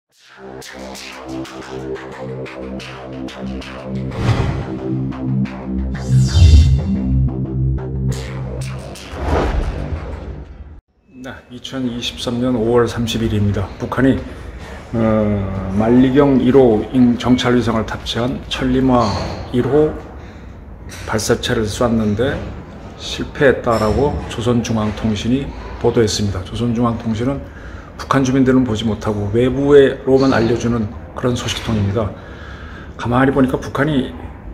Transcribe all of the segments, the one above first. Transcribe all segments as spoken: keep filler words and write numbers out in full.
네, 이천이십삼 년 오월 삼십일입니다. 북한이 어, 만리경 일 호 정찰위성을 탑재한 천리마 일 호 발사체를 쐈는데 실패했다라고 조선중앙통신이 보도했습니다. 조선중앙통신은 북한 주민들은 보지 못하고 외부로만 알려주는 그런 소식통입니다. 가만히 보니까 북한이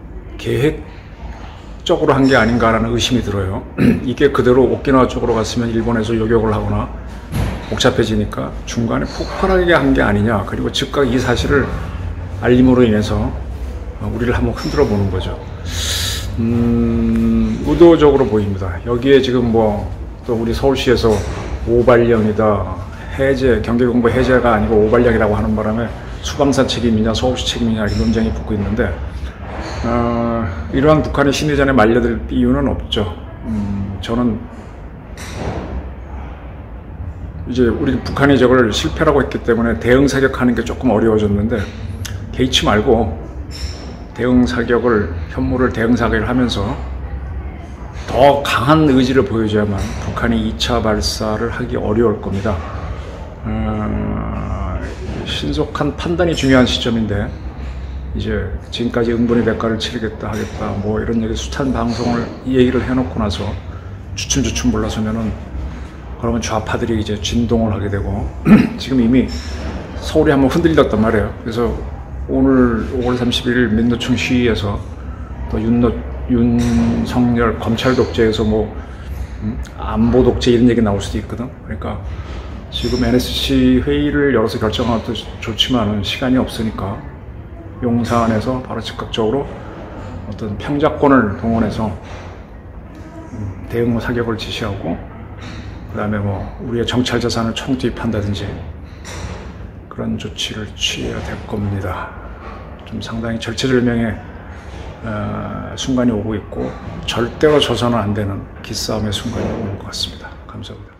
계획적으로 한 게 아닌가라는 의심이 들어요. 이게 그대로 오키나와 쪽으로 갔으면 일본에서 요격을 하거나 복잡해지니까 중간에 폭발하게 한 게 아니냐, 그리고 즉각 이 사실을 알림으로 인해서 우리를 한번 흔들어 보는 거죠. 음, 의도적으로 보입니다. 여기에 지금 뭐 또 우리 서울시에서 오발령이다, 해제, 경계공부 해제가 아니고 오발령이라고 하는 바람에 수방사 책임이냐 서울시 책임이냐 이런 논쟁이 붙고 있는데, 어, 이러한 북한의 심리전에 말려들 이유는 없죠. 음, 저는 이제 우리 북한이 저걸 실패라고 했기 때문에 대응 사격하는 게 조금 어려워졌는데, 개의치 말고 대응 사격을, 현무를 대응 사격을 하면서 더 강한 의지를 보여줘야만 북한이 이 차 발사를 하기 어려울 겁니다. 어, 신속한 판단이 중요한 시점인데, 이제 지금까지 응분의 대가를 치르겠다 하겠다 뭐 이런 얘기, 숱한 방송을 이 얘기를 해놓고 나서 주춤주춤 물러서면은 그러면 좌파들이 이제 진동을 하게 되고 지금 이미 서울이 한번 흔들렸단 말이에요. 그래서 오늘 오월 삼십일 민노총 시위에서 또 윤노, 윤석열 검찰 독재에서 뭐 음, 안보 독재 이런 얘기 나올 수도 있거든. 그러니까 지금 엔에스씨 회의를 열어서 결정한 것도 좋지만은 시간이 없으니까 용산에서 바로 즉각적으로 어떤 평작권을 동원해서 음, 대응 사격을 지시하고, 그 다음에 뭐 우리의 정찰 자산을 총투입한다든지 그런 조치를 취해야 될 겁니다. 좀 상당히 절체절명의 어, 순간이 오고 있고 절대로 져서는 안 되는 기싸움의 순간이 오는 것 같습니다. 감사합니다.